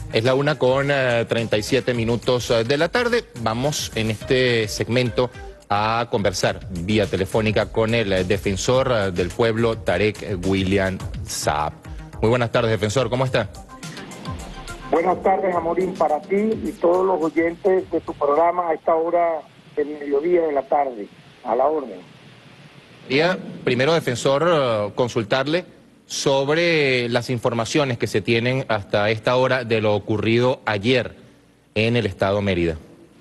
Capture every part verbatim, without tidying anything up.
Es la una con eh, treinta y siete minutos eh, de la tarde. Vamos en este segmento a conversar vía telefónica con el eh, defensor eh, del pueblo, Tarek William Saab. Muy buenas tardes, defensor, ¿cómo está? Buenas tardes, Amorín, para ti y todos los oyentes de tu programa a esta hora del mediodía de la tarde, a la orden. Quería, primero, defensor, eh, consultarle sobre las informaciones que se tienen hasta esta hora de lo ocurrido ayer en el estado Mérida.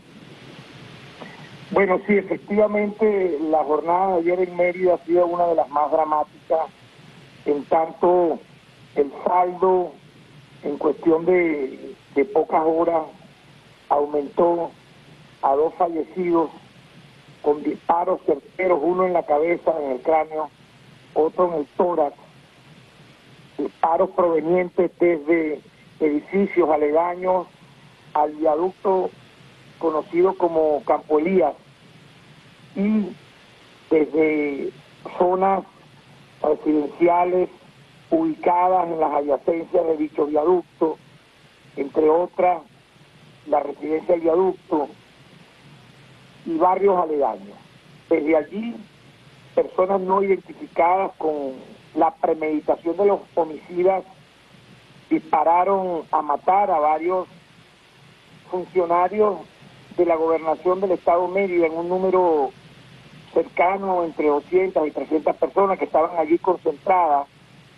Bueno, sí, efectivamente, la jornada de ayer en Mérida ha sido una de las más dramáticas, en tanto el saldo en cuestión de, de pocas horas aumentó a dos fallecidos con disparos certeros, uno en la cabeza, en el cráneo, otro en el tórax, disparos provenientes desde edificios aledaños al viaducto conocido como Campo Elías y desde zonas residenciales ubicadas en las adyacencias de dicho viaducto, entre otras la residencia del viaducto y barrios aledaños. Desde allí, personas no identificadas con la premeditación de los homicidas dispararon a matar a varios funcionarios de la gobernación del estado Mérida, en un número cercano entre doscientas y trescientas personas que estaban allí concentradas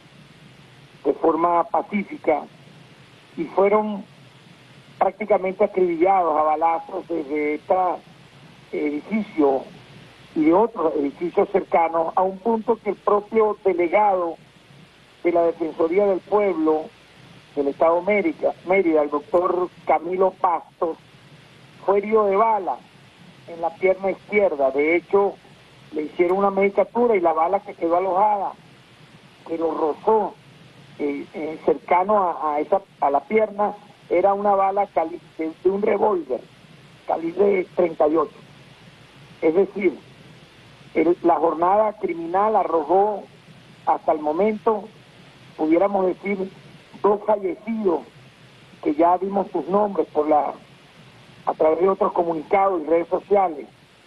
de forma pacífica y fueron prácticamente acribillados a balazos desde este edificio y de otros edificios cercanos, a un punto que el propio delegado de la Defensoría del Pueblo del estado Mérida, Mérida, el doctor Camilo Pastos, fue herido de bala en la pierna izquierda. De hecho, le hicieron una medicatura y la bala que quedó alojada, que lo rozó eh, eh, cercano a, a, esa, a la pierna, era una bala cali de, de un revólver, calibre treinta y ocho. Es decir, el, la jornada criminal arrojó hasta el momento, pudiéramos decir, dos fallecidos, que ya dimos sus nombres por la a través de otros comunicados y redes sociales,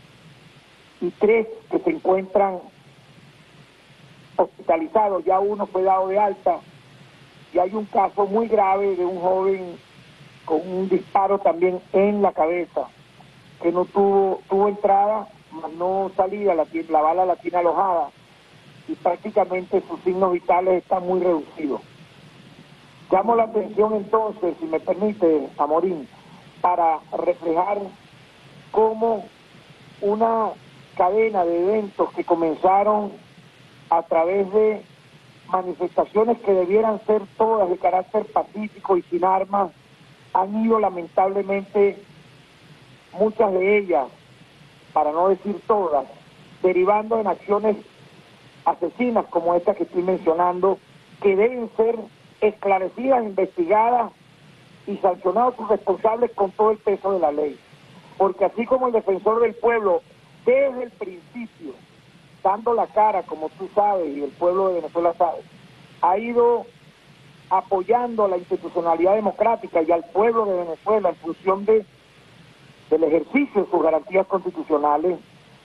y tres que se encuentran hospitalizados. Ya uno fue dado de alta y hay un caso muy grave de un joven con un disparo también en la cabeza, que no tuvo tuvo entrada, mas no salida, la, la bala la tiene alojada y prácticamente sus signos vitales están muy reducidos. Llamo la atención entonces, si me permite, Amorín, para reflejar cómo una cadena de eventos que comenzaron a través de manifestaciones que debieran ser todas de carácter pacífico y sin armas, han ido lamentablemente, muchas de ellas, para no decir todas, derivando en acciones asesinas como esta que estoy mencionando, que deben ser esclarecidas, investigadas y sancionados sus responsables con todo el peso de la ley. Porque así como el defensor del pueblo, desde el principio, dando la cara, como tú sabes, y el pueblo de Venezuela sabe, ha ido apoyando a la institucionalidad democrática y al pueblo de Venezuela en función de, del ejercicio de sus garantías constitucionales,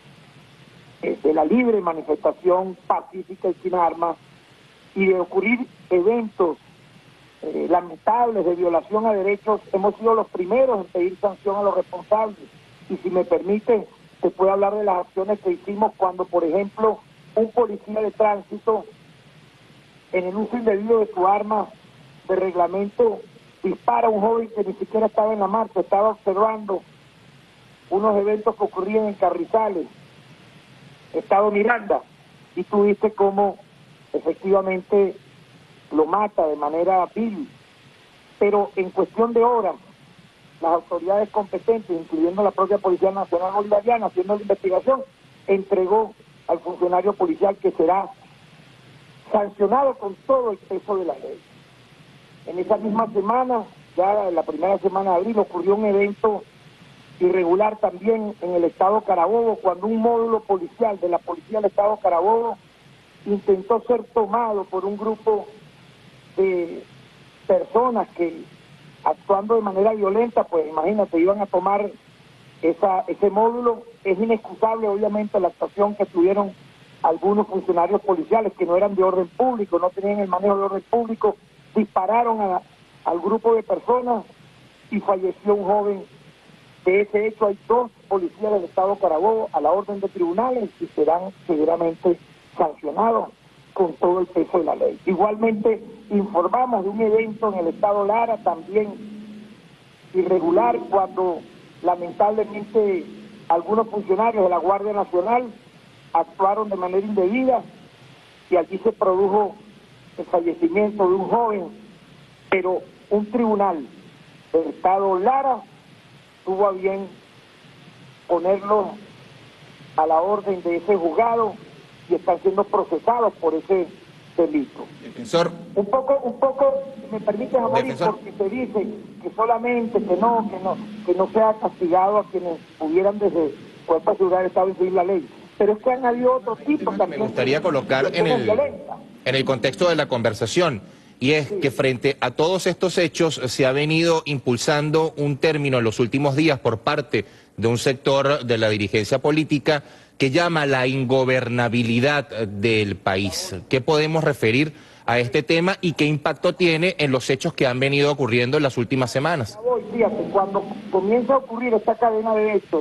eh, de la libre manifestación pacífica y sin armas, y de ocurrir eventos Eh, lamentables de violación a derechos, hemos sido los primeros en pedir sanción a los responsables. Y si me permite, te puedo hablar de las acciones que hicimos cuando, por ejemplo, un policía de tránsito, en el uso indebido de su arma de reglamento, dispara a un joven que ni siquiera estaba en la marcha, estaba observando unos eventos que ocurrían en Carrizales, estado Miranda, y tú viste cómo efectivamente lo mata de manera vil. Pero en cuestión de horas, las autoridades competentes, incluyendo la propia Policía Nacional Bolivariana, haciendo la investigación, entregó al funcionario policial, que será sancionado con todo el peso de la ley. En esa misma semana, ya en la primera semana de abril, ocurrió un evento irregular también en el estado Carabobo, cuando un módulo policial de la Policía del estado Carabobo intentó ser tomado por un grupo de personas que actuando de manera violenta, pues imagínate, iban a tomar esa, ese módulo. Es inexcusable, obviamente, la actuación que tuvieron algunos funcionarios policiales que no eran de orden público, no tenían el manejo de orden público, dispararon a, al grupo de personas y falleció un joven. De ese hecho hay dos policías del Estado Carabobo a la orden de tribunales y serán severamente sancionados con todo el peso de la ley. Igualmente informamos de un evento en el Estado Lara también irregular, cuando lamentablemente algunos funcionarios de la Guardia Nacional actuaron de manera indebida y allí se produjo el fallecimiento de un joven, pero un tribunal del Estado Lara tuvo a bien ponerlo a la orden de ese juzgado y están siendo procesados por ese delito. Defensor. Un poco, un poco, si me permites, Amorín, porque se dice que solamente, que no, que no, que no sea castigado a quienes pudieran desde Cuerpo de Seguridad del Estado infringir la ley. Pero es que han habido otros tipos también. Me gustaría colocar en el, en el contexto de la conversación, y es sí. que frente a todos estos hechos se ha venido impulsando un término en los últimos días por parte de un sector de la dirigencia política que llama la ingobernabilidad del país. ¿Qué podemos referir a este tema y qué impacto tiene en los hechos que han venido ocurriendo en las últimas semanas? Fíjate, cuando comienza a ocurrir esta cadena de hechos,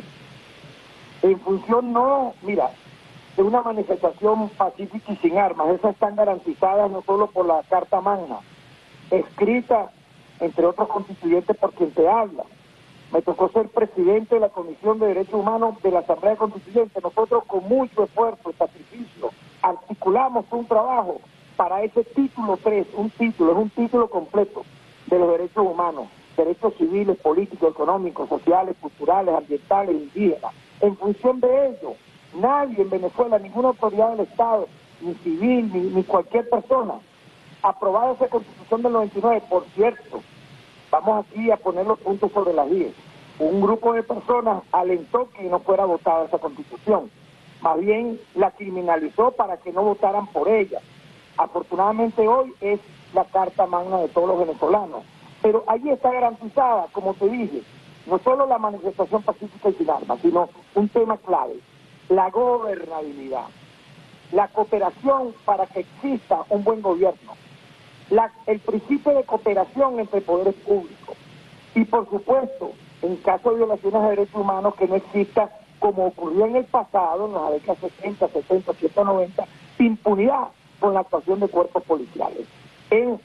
en función no, mira, de una manifestación pacífica y sin armas, esas están garantizadas no solo por la Carta Magna, escrita, entre otros constituyentes, por quien te habla. Me tocó ser presidente de la Comisión de Derechos Humanos de la Asamblea Constituyente. Nosotros con mucho esfuerzo y sacrificio articulamos un trabajo para ese título tres, un título, es un título completo de los derechos humanos, derechos civiles, políticos, económicos, sociales, culturales, ambientales, indígenas. En función de ello, nadie en Venezuela, ninguna autoridad del Estado, ni civil, ni, ni cualquier persona, aprobada esa Constitución del noventa y nueve, por cierto, vamos aquí a poner los puntos sobre las diez. Un grupo de personas alentó que no fuera votada esa Constitución, más bien la criminalizó para que no votaran por ella. Afortunadamente hoy es la Carta Magna de todos los venezolanos, pero allí está garantizada, como te dije, no solo la manifestación pacífica y sin armas, sino un tema clave, la gobernabilidad, la cooperación para que exista un buen gobierno, la, el principio de cooperación entre poderes públicos y, por supuesto, en caso de violaciones de derechos humanos, que no exista, como ocurrió en el pasado, en las décadas sesenta, setenta, ochenta, noventa, impunidad con la actuación de cuerpos policiales. En,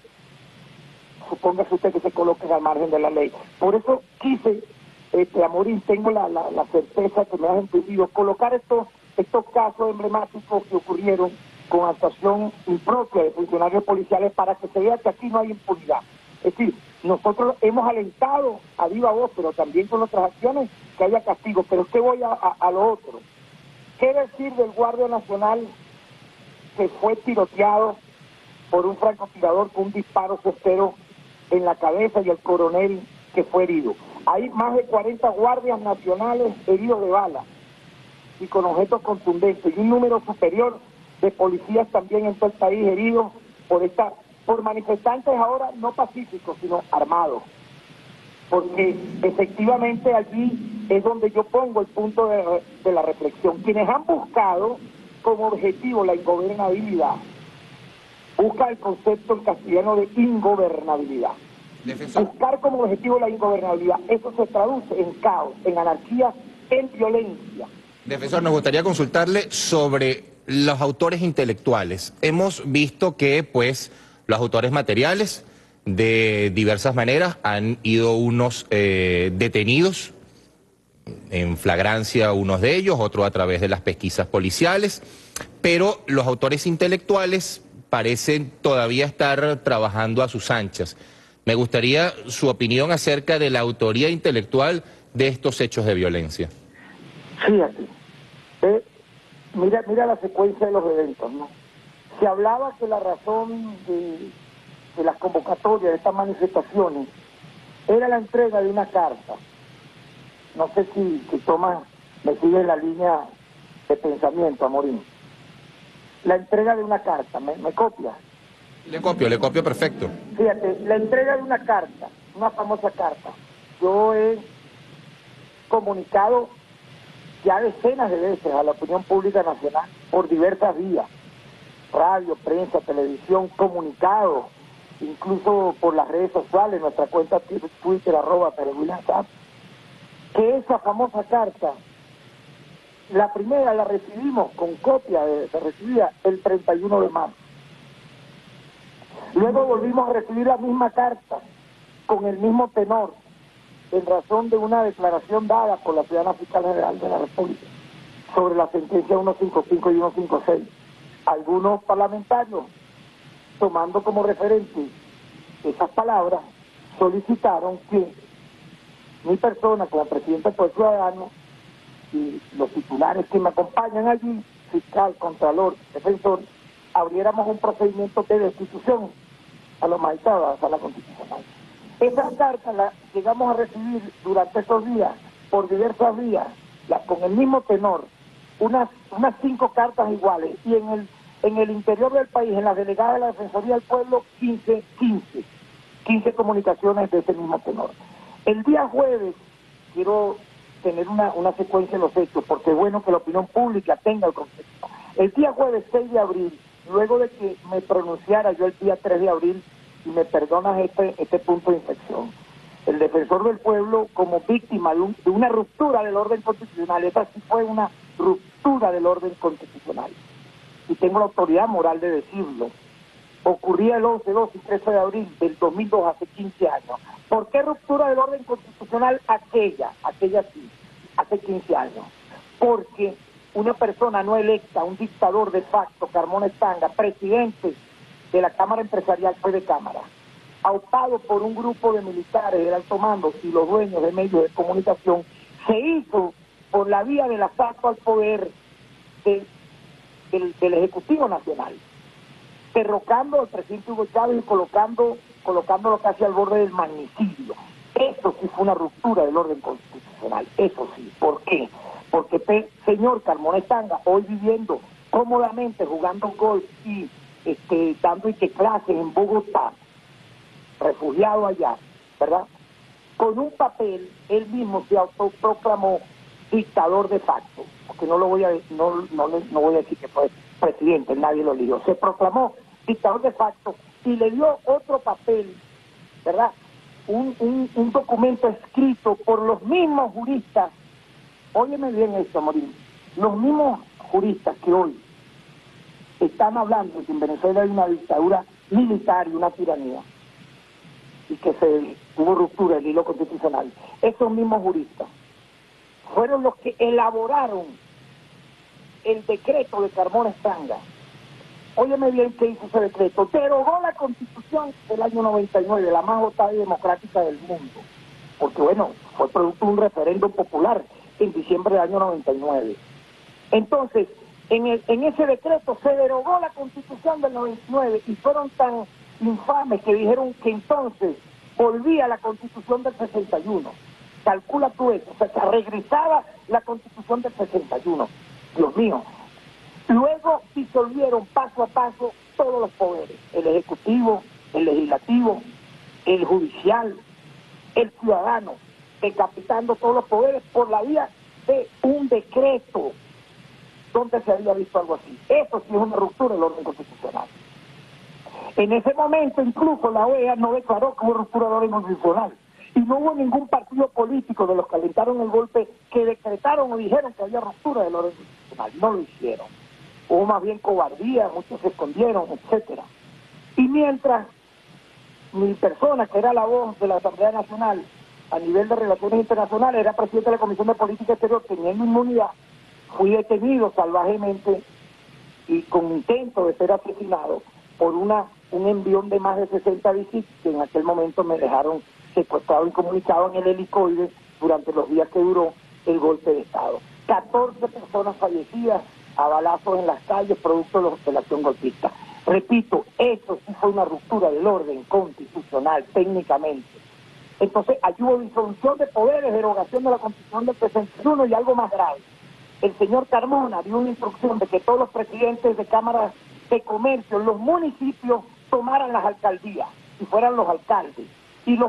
supóngase usted que se coloquen al margen de la ley. Por eso quise, este, Amorín, tengo la, la, la certeza que me has entendido, colocar estos, estos casos emblemáticos que ocurrieron con actuación impropia de funcionarios policiales para que se vea que aquí no hay impunidad. Es decir, nosotros hemos alentado a viva voz, pero también con nuestras acciones, que haya castigo. Pero es que voy a, a, a lo otro. ¿Qué decir del Guardia Nacional que fue tiroteado por un francotirador con un disparo certero en la cabeza y el coronel que fue herido? Hay más de cuarenta guardias nacionales heridos de bala y con objetos contundentes, y un número superior de policías también en todo el país heridos por esta, por manifestantes ahora no pacíficos, sino armados. Porque efectivamente allí es donde yo pongo el punto de, de la reflexión. Quienes han buscado como objetivo la ingobernabilidad, busca el concepto en castellano de ingobernabilidad. Defensor. Buscar como objetivo la ingobernabilidad, eso se traduce en caos, en anarquía, en violencia. Defensor, nos gustaría consultarle sobre los autores intelectuales. Hemos visto que, pues, los autores materiales, de diversas maneras, han ido unos eh, detenidos, en flagrancia unos de ellos, otros a través de las pesquisas policiales, pero los autores intelectuales parecen todavía estar trabajando a sus anchas. Me gustaría su opinión acerca de la autoría intelectual de estos hechos de violencia. Fíjate, eh, mira, mira la secuencia de los eventos, ¿no? Se hablaba que la razón de, de las convocatorias de estas manifestaciones era la entrega de una carta. No sé si, si Tomás me sigue la línea de pensamiento, Amorín. La entrega de una carta, ¿me, me copia? Le copio, le copio perfecto. Fíjate, la entrega de una carta una famosa carta. Yo he comunicado ya decenas de veces a la opinión pública nacional por diversas vías, radio, prensa, televisión, comunicados, incluso por las redes sociales, nuestra cuenta Twitter, arroba Tarek William Saab, que esa famosa carta, la primera la recibimos con copia, de, se recibía el treinta y uno de marzo. Luego volvimos a recibir la misma carta, con el mismo tenor, en razón de una declaración dada por la ciudadana fiscal general de la República sobre la sentencia ciento cincuenta y cinco y ciento cincuenta y seis. Algunos parlamentarios, tomando como referente esas palabras, solicitaron que mi persona como presidente del Poder Ciudadano y los titulares que me acompañan allí, fiscal, contralor, defensor, abriéramos un procedimiento de destitución a los magistrados de la Sala Constitucional. Esas cartas las llegamos a recibir durante esos días, por diversas vías, las, con el mismo tenor, unas, unas cinco cartas iguales, y en el, en el interior del país, en las delegadas de la Defensoría del Pueblo, quince, quince, quince comunicaciones de ese mismo tenor. El día jueves, quiero tener una, una secuencia de los hechos, porque es bueno que la opinión pública tenga el contexto. El día jueves seis de abril, luego de que me pronunciara yo el día tres de abril, y me perdonas este, este punto de inflexión, el defensor del pueblo como víctima de, un, de una ruptura del orden constitucional, esta sí fue una ruptura del orden constitucional, y tengo la autoridad moral de decirlo, ocurría el once, doce y trece de abril del dos mil dos, hace quince años. ¿Por qué ruptura del orden constitucional aquella? Aquella sí, hace quince años. Porque una persona no electa, un dictador de facto, Carmona Estanga, presidente de la Cámara Empresarial, fue de Cámara, aupado por un grupo de militares del alto mando y los dueños de medios de comunicación, se hizo por la vía del asalto al poder de, del, del Ejecutivo Nacional, derrocando al presidente Hugo Chávez y colocando, colocándolo casi al borde del magnicidio. Eso sí fue una ruptura del orden constitucional, eso sí. ¿Por qué? Porque este señor Carmona Estanga, hoy viviendo cómodamente, jugando golf y este, dando y que clases en Bogotá, refugiado allá, ¿verdad? Con un papel, él mismo se autoproclamó dictador de facto, porque no lo voy a no, no, no voy a decir que fue presidente, nadie lo eligió, se proclamó dictador de facto y le dio otro papel, ¿verdad? Un, un, un documento escrito por los mismos juristas, óyeme bien esto, Morín, los mismos juristas que hoy están hablando de que en Venezuela hay una dictadura militar y una tiranía, y que se hubo ruptura del hilo constitucional. Esos mismos juristas fueron los que elaboraron el decreto de Carmona Estanga. Óyeme bien qué hizo ese decreto. Derogó la Constitución del año noventa y nueve, la más votada y democrática del mundo. Porque, bueno, fue producto de un referéndum popular en diciembre del año noventa y nueve. Entonces, en, el, en ese decreto se derogó la Constitución del noventa y nueve y fueron tan infames que dijeron que entonces volvía la Constitución del sesenta y uno. Calcula tú eso, o sea, que regresaba la Constitución del sesenta y uno. Dios mío. Luego disolvieron paso a paso todos los poderes, el ejecutivo, el legislativo, el judicial, el ciudadano, decapitando todos los poderes por la vía de un decreto. ¿Dónde se había visto algo así? Eso sí es una ruptura del orden constitucional. En ese momento incluso la O E A no declaró que hubo ruptura del orden constitucional. Y no hubo ningún partido político de los que alentaron el golpe que decretaron o dijeron que había ruptura del orden constitucional. No lo hicieron. Hubo más bien cobardía, muchos se escondieron, etcétera. Y mientras mi persona, que era la voz de la Asamblea Nacional a nivel de relaciones internacionales, era presidente de la Comisión de Política Exterior, teniendo inmunidad, fui detenido salvajemente y con intento de ser asesinado por una un envión de más de sesenta visitas que en aquel momento me dejaron secuestrado y comunicado en el helicoide durante los días que duró el golpe de Estado. catorce personas fallecidas a balazos en las calles producto de la acción golpista. Repito, eso sí fue una ruptura del orden constitucional técnicamente. Entonces, allí hubo disolución de poderes, derogación de la Constitución del sesenta y uno y algo más grave. El señor Carmona dio una instrucción de que todos los presidentes de cámaras de comercio en los municipios tomaran las alcaldías y fueran los alcaldes. Y los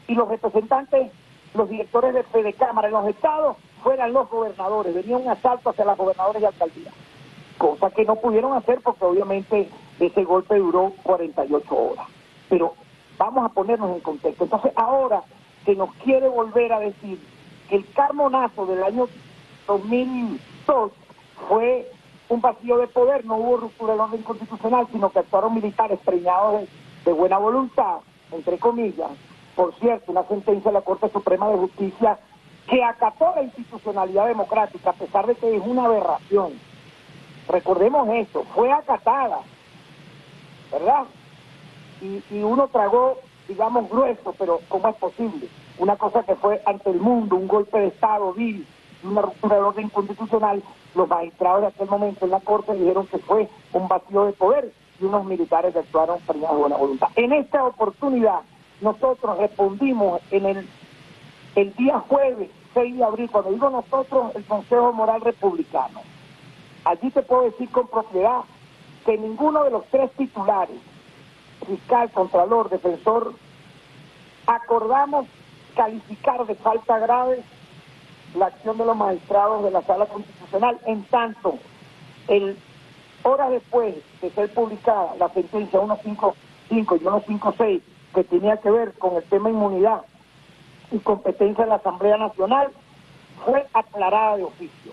y los representantes, los directores de Fede Cámara en los estados fueran los gobernadores. Venía un asalto hacia las gobernadores y alcaldías, cosa que no pudieron hacer porque obviamente ese golpe duró cuarenta y ocho horas. Pero vamos a ponernos en contexto. Entonces ahora se nos quiere volver a decir que el Carmonazo del año dos mil dos fue un vacío de poder, no hubo ruptura del orden constitucional, sino que actuaron militares preñados de, de buena voluntad, entre comillas. Por cierto, una sentencia de la Corte Suprema de Justicia que acató la institucionalidad democrática, a pesar de que es una aberración. Recordemos eso, fue acatada, ¿verdad? Y, y uno tragó, digamos, grueso, pero ¿cómo es posible? Una cosa que fue ante el mundo, un golpe de Estado vil, una ruptura del orden constitucional, los magistrados de aquel momento en la Corte dijeron que fue un vacío de poder y unos militares actuaron preñados de buena voluntad. En esta oportunidad, nosotros respondimos en el, el día jueves seis de abril, cuando digo nosotros, el Consejo Moral Republicano. Allí te puedo decir con propiedad que ninguno de los tres titulares, fiscal, contralor, defensor, acordamos calificar de falta grave la acción de los magistrados de la Sala Constitucional, en tanto, el, horas después de ser publicada la sentencia ciento cincuenta y cinco y ciento cincuenta y seis, que tenía que ver con el tema inmunidad y competencia de la Asamblea Nacional, fue aclarada de oficio.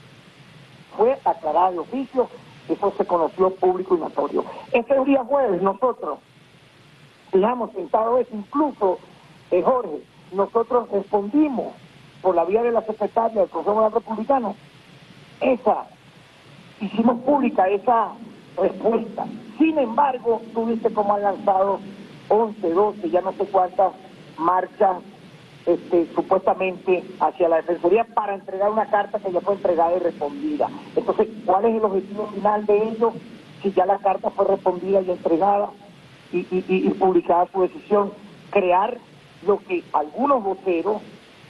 Fue aclarada de oficio, eso se conoció público y notorio. Ese día jueves nosotros, digamos, sentado eso, incluso, eh, Jorge, nosotros respondimos por la vía de la secretaria del Consejo Moral Republicano, esa, hicimos pública esa respuesta. Sin embargo, tú viste cómo han lanzado once, doce, ya no sé cuántas marchas este, supuestamente hacia la Defensoría para entregar una carta que ya fue entregada y respondida. Entonces, ¿cuál es el objetivo final de ello? Si ya la carta fue respondida y entregada y, y, y, y publicada su decisión, crear lo que algunos voceros,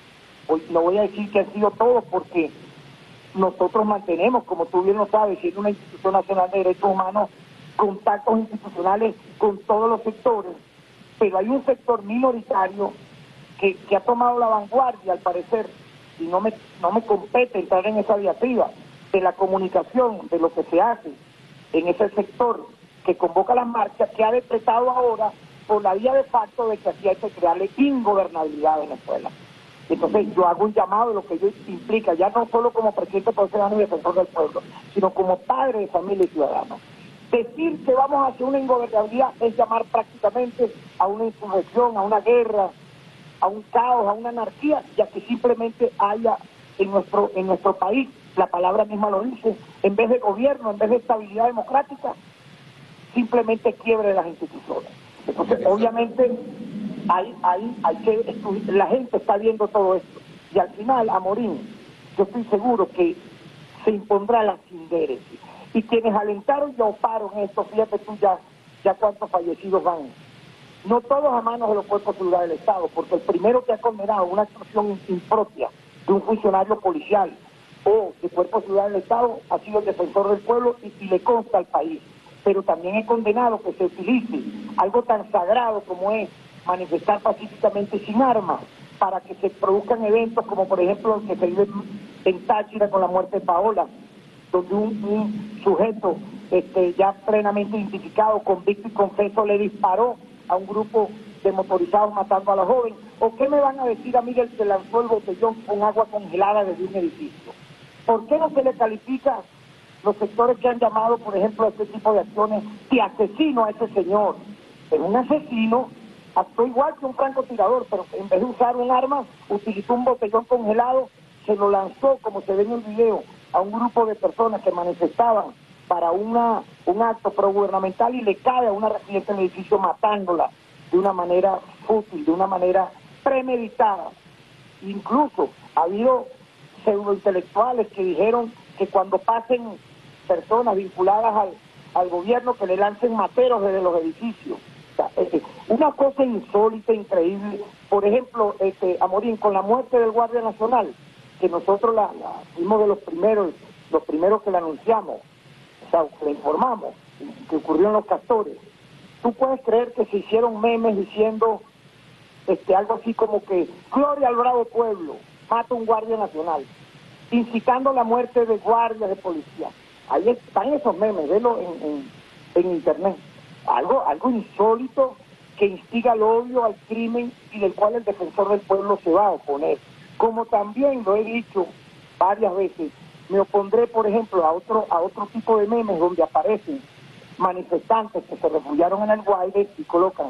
hoy no voy a decir que han sido todos, porque nosotros mantenemos, como tú bien lo sabes, siendo una institución nacional de derechos humanos, contactos institucionales con todos los sectores, pero hay un sector minoritario que, que ha tomado la vanguardia, al parecer, y no me, no me compete entrar en esa diatriba, de la comunicación, de lo que se hace en ese sector que convoca las marchas, que ha decretado ahora por la vía de facto de que aquí hay que crearle ingobernabilidad a Venezuela. Entonces yo hago un llamado de lo que ello implica, ya no solo como presidente del Ciudadano y defensor del pueblo, sino como padre de familia y ciudadano. Decir que vamos a hacer una ingobernabilidad es llamar prácticamente a una insurrección, a una guerra, a un caos, a una anarquía, ya que simplemente haya en nuestro, en nuestro país, la palabra misma lo dice, en vez de gobierno, en vez de estabilidad democrática, simplemente quiebre de las instituciones. Entonces, obviamente, hay, hay, hay que, la gente está viendo todo esto. Y al final, Amorín, yo estoy seguro que se impondrá la sindéresis. Y quienes alentaron y oparon esto, fíjate tú ya, ya cuántos fallecidos van. No todos a manos de los cuerpos de seguridad del Estado, porque el primero que ha condenado una actuación impropia de un funcionario policial o de cuerpo de seguridad del Estado ha sido el defensor del pueblo y, y le consta al país. Pero también he condenado que se utilice algo tan sagrado como es manifestar pacíficamente sin armas para que se produzcan eventos como por ejemplo el que se vive en Táchira con la muerte de Paola, donde un, un sujeto este, ya plenamente identificado, convicto y confeso, le disparó a un grupo de motorizados matando a la joven. ¿O qué me van a decir a mí del que lanzó el botellón con agua congelada desde un edificio? ¿Por qué no se le califica los sectores que han llamado, por ejemplo, a este tipo de acciones de asesino a ese señor? Pero un asesino actuó igual que un francotirador, pero en vez de usar un arma, utilizó un botellón congelado, se lo lanzó, como se ve en el video, a un grupo de personas que manifestaban para una, un acto progubernamental y le cae a una residente del edificio matándola de una manera fútil, de una manera premeditada. Incluso ha habido pseudointelectuales que dijeron que cuando pasen personas vinculadas al, al gobierno que le lancen materos desde los edificios. O sea, eh, una cosa insólita, increíble. Por ejemplo, este, Amorín, con la muerte del Guardia Nacional, que nosotros la, la fuimos de los primeros, los primeros que la anunciamos, o sea, le informamos que ocurrió en Los Castores. Tú puedes creer que se hicieron memes diciendo este, algo así como que Gloria al bravo pueblo, mata un guardia nacional, incitando la muerte de guardias de policía. Ahí están esos memes, velo en, en, en internet. Algo, algo insólito que instiga al odio, al crimen y del cual el defensor del pueblo se va a oponer. Como también lo he dicho varias veces, me opondré, por ejemplo, a otro, a otro tipo de memes donde aparecen manifestantes que se refugiaron en el Guaire y colocan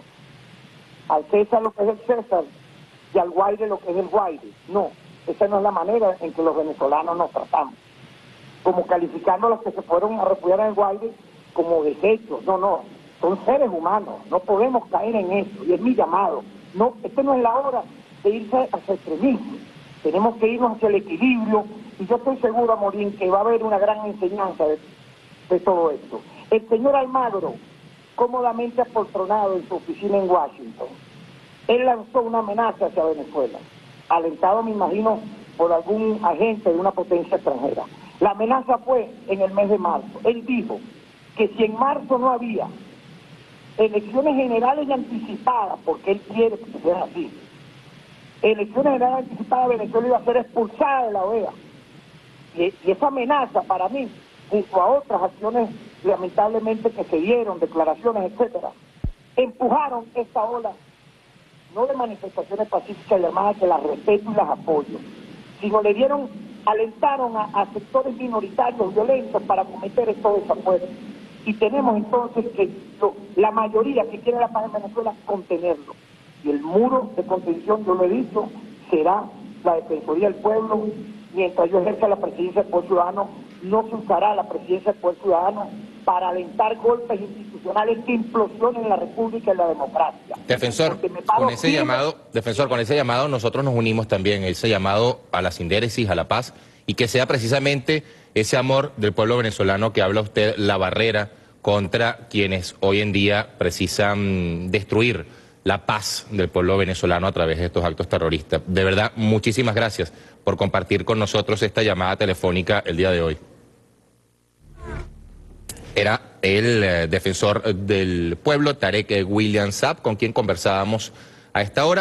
al César lo que es el César y al Guaire lo que es el Guaire. No, esa no es la manera en que los venezolanos nos tratamos. Como calificando a los que se fueron a refugiar en el Guaire como desechos. No, no, son seres humanos, no podemos caer en eso, y es mi llamado. No, esta no es la hora de irse hacia el extremismo, tenemos que irnos hacia el equilibrio, y yo estoy seguro, Amorín, que va a haber una gran enseñanza de, de todo esto. El señor Almagro, cómodamente apoltronado en su oficina en Washington, él lanzó una amenaza hacia Venezuela, alentado, me imagino, por algún agente de una potencia extranjera. La amenaza fue en el mes de marzo. Él dijo que si en marzo no había elecciones generales y anticipadas, porque él quiere que sean así, elecciones generales anticipadas, Venezuela iba a ser expulsada de la O E A. Y, y esa amenaza, para mí, junto a otras acciones lamentablemente que se dieron, declaraciones, etcétera, empujaron esta ola, no de manifestaciones pacíficas llamadas que las respeto y las apoyo, sino le dieron, alentaron a, a sectores minoritarios violentos para cometer estos desafueros. Y tenemos entonces que lo, la mayoría que quiere la paz en Venezuela contenerlo. Y el muro de contención, yo lo he dicho, será la Defensoría del Pueblo. Mientras yo ejerza la presidencia del Poder Ciudadano, no se usará la presidencia del Poder Ciudadano para alentar golpes institucionales que implosionen la República y la democracia. Defensor, con ese firme. llamado, defensor, con ese llamado nosotros nos unimos también, ese llamado a la sindéresis, a la paz, y que sea precisamente ese amor del pueblo venezolano que habla usted, la barrera contra quienes hoy en día precisan destruir la paz del pueblo venezolano a través de estos actos terroristas. De verdad, muchísimas gracias por compartir con nosotros esta llamada telefónica el día de hoy. Era el eh, defensor del pueblo, Tarek William Saab, con quien conversábamos a esta hora.